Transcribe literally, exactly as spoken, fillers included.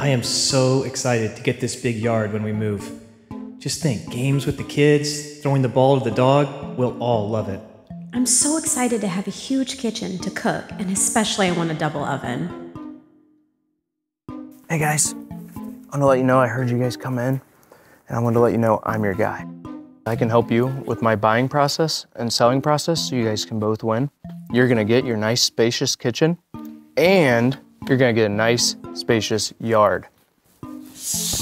I am so excited to get this big yard when we move. Just think, games with the kids, throwing the ball to the dog, we'll all love it. I'm so excited to have a huge kitchen to cook, and especially I want a double oven. Hey guys, I want to let you know I heard you guys come in, and I want to let you know I'm your guy. I can help you with my buying process and selling process so you guys can both win. You're gonna get your nice spacious kitchen, and you're gonna get a nice spacious yard.